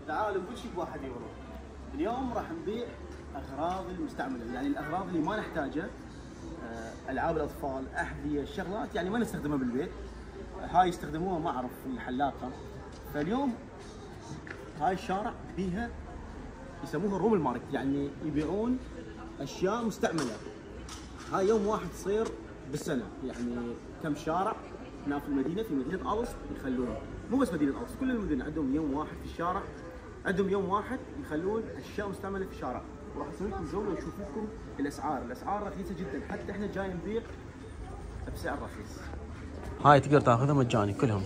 تعالوا كل شيء ب1 يورو. اليوم راح نبيع اغراض المستعمله، يعني الاغراض اللي ما نحتاجها، العاب الاطفال، احذيه، شغلات يعني ما نستخدمها بالبيت، هاي يستخدموها ما اعرف في الحلاقه. فاليوم هاي الشارع فيها يسموها رومل ماركت، يعني يبيعون اشياء مستعمله. هاي يوم واحد تصير بالسنه، يعني كم شارع هنا في المدينه، في مدينه ألست يخلون، مو بس مدينه ألست، كل المدن عندهم يوم واحد في الشارع، عندهم يوم واحد يخلون اشياء مستعمله في الشارع. وراح اسوي لكم جوله واشوف لكم الاسعار رخيصه جدا، حتى احنا جاي نبيع بسعر رخيص. هاي تقدر تاخذها مجاني كلهم.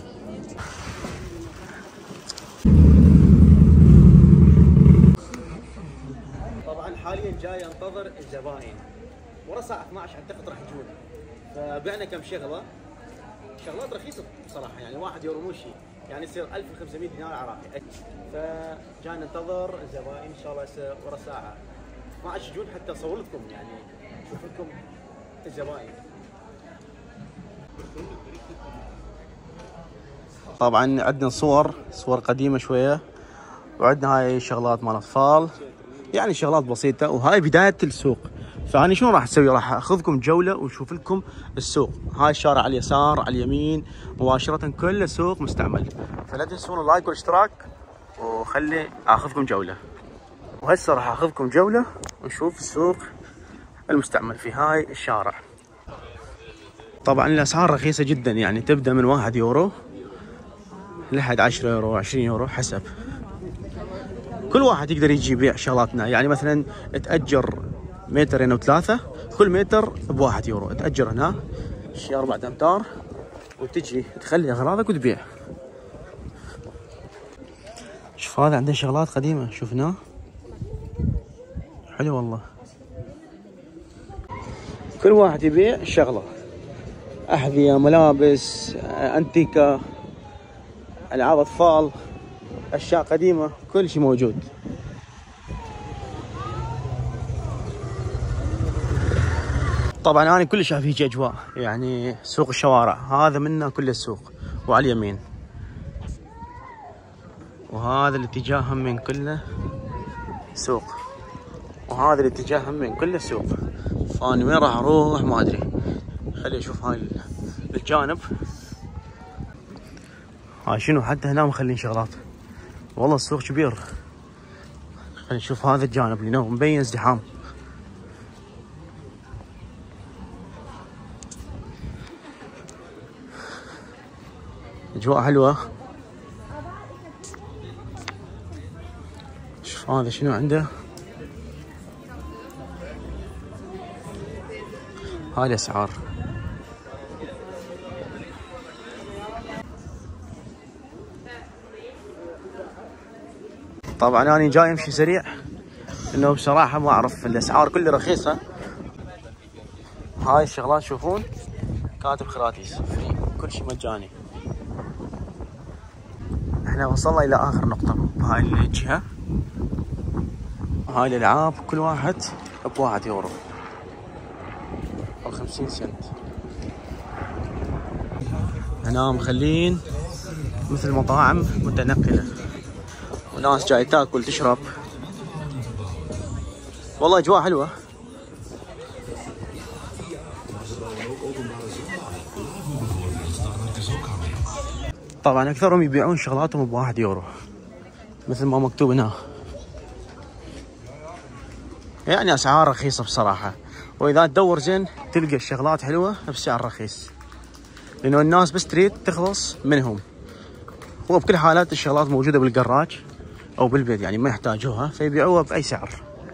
طبعا حاليا جاي انتظر الزباين، ورا الساعه 12 اعتقد راح يجون. فبعنا كم شغلات رخيصه بصراحه، يعني 1 يورو مو شيء، يعني يصير 1500 دينار عراقي. فجاي ننتظر الزباين ان شاء الله ورا الساعه 12 يجون، حتى اصور لكم يعني اشوف لكم الزباين. طبعا عندنا صور قديمه شويه، وعندنا هاي شغلات مال اطفال، يعني شغلات بسيطه، وهاي بدايه السوق. فاني شنو راح اسوي؟ راح اخذكم جوله واشوف لكم السوق. هاي الشارع على اليسار، على اليمين مباشره كله سوق مستعمل. فلا تنسون اللايك والاشتراك، وخلي اخذكم جوله. وهسه راح اخذكم جوله ونشوف السوق المستعمل في هاي الشارع. طبعا الاسعار رخيصه جدا، يعني تبدا من 1 يورو لحد 10 يورو 20 يورو حسب. كل واحد يقدر يجي يبيع شغلاتنا، يعني مثلا تأجر مترين او 3، كل متر ب1 يورو. تأجر هنا شي 4 امتار وتجي تخلي اغراضك وتبيع. شوف هذا عنده شغلات قديمة، شفناه حلو والله. كل واحد يبيع شغلة، أحذية، ملابس، أنتيكا، ألعاب أطفال، أشياء قديمة، كل شيء موجود. طبعا أنا كل شايف هيك أجواء، يعني سوق الشوارع هذا منه كله السوق، وعلى اليمين وهذا الاتجاه هم من كله سوق، وهذا الاتجاه هم من كله سوق. فأنا وين راح أروح ما أدري. خلي أشوف هاي الجانب. هاي شنو حتى هنا مخلين شغلات، والله السوق كبير. خلينا نشوف هذا الجانب اللي مبين ازدحام. اجواء حلوه. شوف هذا شنو عنده. هاي الاسعار. طبعا انا جاي امشي سريع، انه بصراحه ما اعرف، الاسعار كلها رخيصه. هاي الشغلات تشوفون كاتب خراتيس فري، كل شيء مجاني. احنا وصلنا الى اخر نقطه بهاي الجهه. هاي الالعاب كل واحد ب1 يورو او 50 سنت. هنا مخلين مثل مطاعم متنقله، وناس جاي تاكل تشرب. والله اجواء حلوه. طبعا اكثرهم يبيعون شغلاتهم ب1 يورو مثل ما مكتوب هنا، يعني اسعار رخيصه بصراحه. واذا تدور زين تلقى الشغلات حلوه بسعر رخيص، لانه الناس بس تريد تخلص منهم. هو بكل حالات الشغلات موجوده بالجراج او بالبيت، يعني ما يحتاجوها فيبيعوها باي سعر.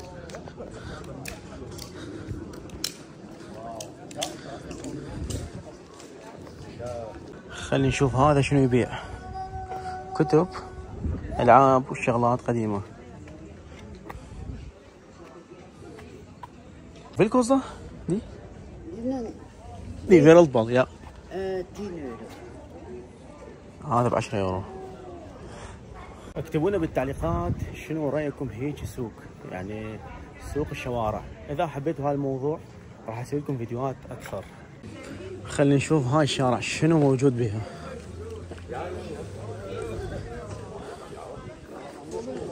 خلينا نشوف هذا شنو يبيع. كتب، العاب وشغلات قديمه. Vilken دي؟ دي فيرلبال يا 10 يورو. هذا ب10 يورو. اكتبوا لنا بالتعليقات شنو رايكم هيك سوق، يعني سوق الشوارع. اذا حبيتوا هذا الموضوع راح اسوي لكم فيديوهات اكثر. خلينا نشوف هاي الشارع شنو موجود بها.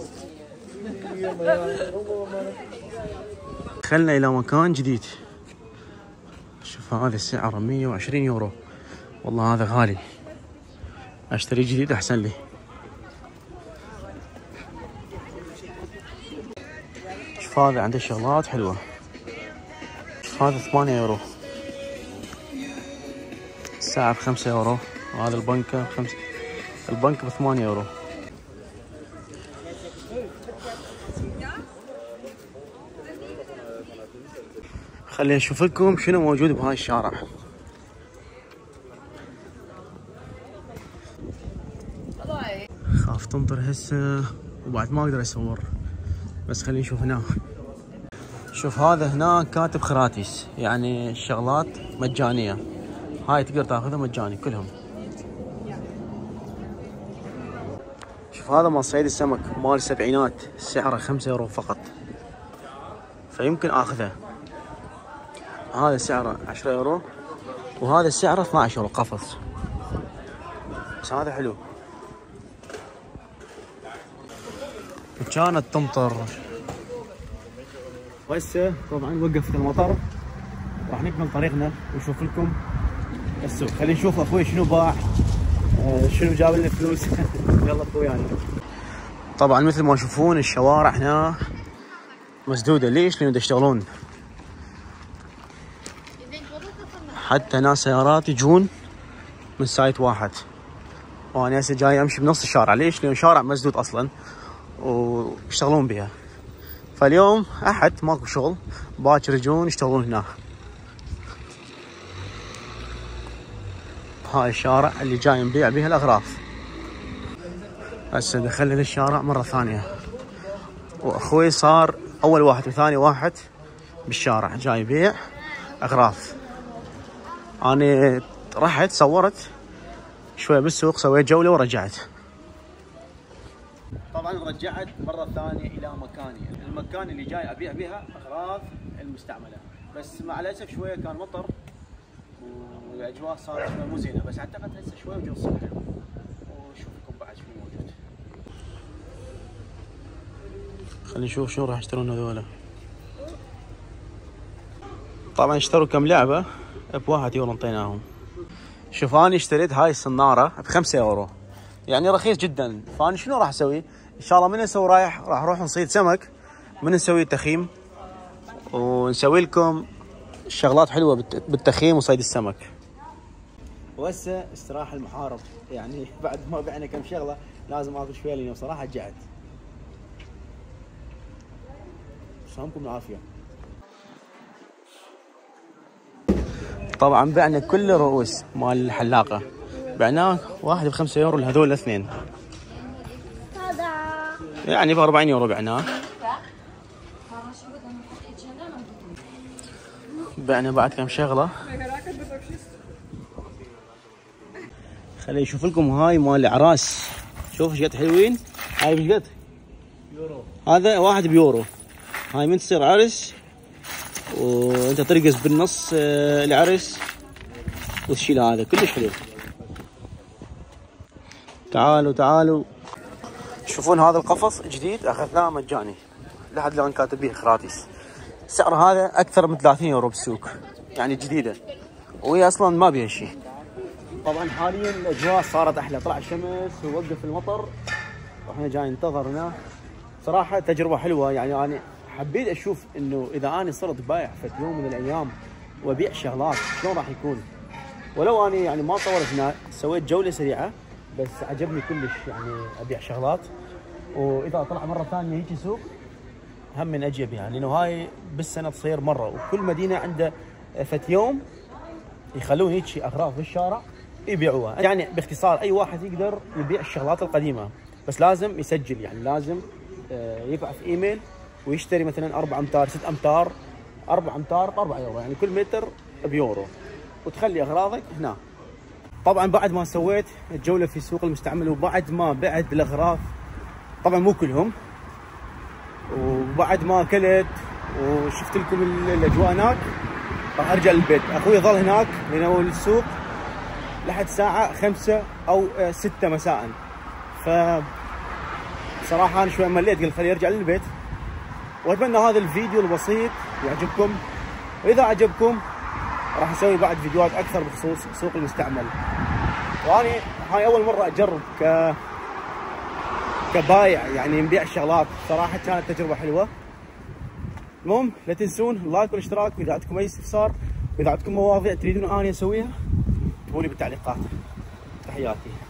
دخلنا الى مكان جديد. شوف هذا السعر 120 يورو. والله هذا غالي، اشتري جديد احسن لي. شوف هذا عنده شغلات حلوه. شوف هذا 8 يورو، الساعة ب5 يورو، وهذا البنكة البنك ب8 يورو. خليني اشوف لكم شنو موجود بهاي الشارع. خاف تمطر هسه وبعد ما اقدر اصور، بس خليني نشوف هناك. شوف هذا هناك كاتب خراتيس، يعني الشغلات مجانية، هاي تقدر تاخذها مجاني كلهم. شوف هذا مال صيد السمك مال السبعينات، سعره 5 يورو فقط، فيمكن اخذه. هذا سعره 10 يورو، وهذا سعره 12 يورو قفص، بس هذا حلو. وكانت تمطر، وهسه طبعا وقفت المطر، راح نكمل طريقنا ونشوف لكم السوق. خلينا نشوف اخوي شنو باع، شنو جاب لنا فلوس. يلا اخويانا. طبعا مثل ما تشوفون الشوارع هنا مسدوده. ليش؟ لانه يشتغلون، حتى ناس سيارات يجون من سايت واحد، وانا هسه جاي امشي بنص الشارع. ليش؟ لانه شارع مسدود اصلا ويشتغلون بها، فاليوم احد ماكو شغل، باكر يجون يشتغلون هنا. هاي الشارع اللي جاي نبيع بها الاغراض. هسه دخلنا للشارع مره ثانيه، واخوي صار اول واحد وثاني واحد بالشارع جاي يبيع اغراض. انا رحت صورت شويه بالسوق، سويت جوله ورجعت. طبعا رجعت مره ثانيه الى مكاني، المكان اللي جاي ابيع بها اغراض المستعمله، بس مع الاسف شويه كان مطر والاجواء صارت شويه مو زينه، بس اعتقد هسه شويه وجو الصبح، ونشوف لكم بعد شنو موجود. خلينا نشوف شنو راح يشترون هذولا. طبعا اشتروا كم لعبه ب1 يورو انطيناهم. شوف اني اشتريت هاي الصناره ب5 يورو، يعني رخيص جدا. فانا شنو راح اسوي؟ ان شاء الله من اسوي راح اروح نصيد سمك، من نسوي تخييم ونسوي لكم شغلات حلوه بالتخييم وصيد السمك. وهسه استراحه المحارب، يعني بعد ما بعنا كم شغله لازم اكل شويه لانه بصراحه جعت. سلامكم العافيه. طبعا بعنا كل رؤوس مال الحلاقه، بعناه واحد ب5 يورو لهذول الاثنين، يعني ب40 يورو بعناه. بعنا بعد كم شغله. خليني اشوف لكم هاي مال الاعراس. شوف ايش قد حلوين. هاي ايش قد؟ يورو. هذا واحد بيورو. هاي من تصير عرس وانت ترقص بالنص العرس وتشيل، هذا كلش حلو. تعالوا تعالوا تشوفون هذا القفص جديد اخذناه مجاني، لحد الان كاتب به خراتيس. السعر هذا اكثر من 30 يورو بالسوق، يعني جديده وهي اصلا ما بيها شيء. طبعا حاليا الاجواء صارت احلى، طلع الشمس ووقف المطر واحنا جاي ننتظر هنا. صراحه تجربه حلوه، يعني انا حبيت اشوف انه اذا انا صرت بايع في يوم من الايام وابيع شغلات شلون راح يكون. ولو انا يعني ما طولت هناك، سويت جوله سريعه بس عجبني كلش، يعني ابيع شغلات. واذا طلع مره ثانيه هيك سوق هم من اجي ابيعها، لانه هاي بالسنه تصير مره، وكل مدينه عنده فت يوم يخلون هيك اغراض بالشارع يبيعوها. يعني باختصار اي واحد يقدر يبيع الشغلات القديمه، بس لازم يسجل، يعني لازم يبعث ايميل ويشتري مثلا 4 امتار 6 امتار 4 امتار ب 4 يورو، يعني كل متر بيورو، وتخلي اغراضك هنا. طبعا بعد ما سويت الجوله في سوق المستعمل وبعد ما بعت الاغراض، طبعا مو كلهم، وبعد ما اكلت وشفت لكم الاجواء هناك، راح ارجع للبيت. اخوي ظل هناك من اول السوق لحد الساعه 5 او 6 مساء. ف بصراحه انا شوي مليت، قلت خليني ارجع للبيت واتمنى هذا الفيديو البسيط يعجبكم، واذا عجبكم راح اسوي بعد فيديوهات اكثر بخصوص سوق المستعمل. واني هاي اول مره اجرب كبايع، يعني نبيع الشغلات. صراحه كانت تجربه حلوه. المهم لا تنسون اللايك والاشتراك، واذا عندكم اي استفسار واذا عندكم مواضيع تريدون اني اسويها اكتبوا لي بالتعليقات. تحياتي.